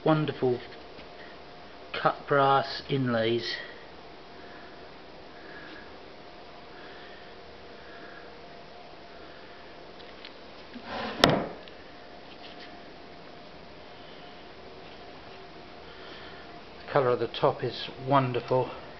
wonderful cut brass inlays. The colour of the top is wonderful.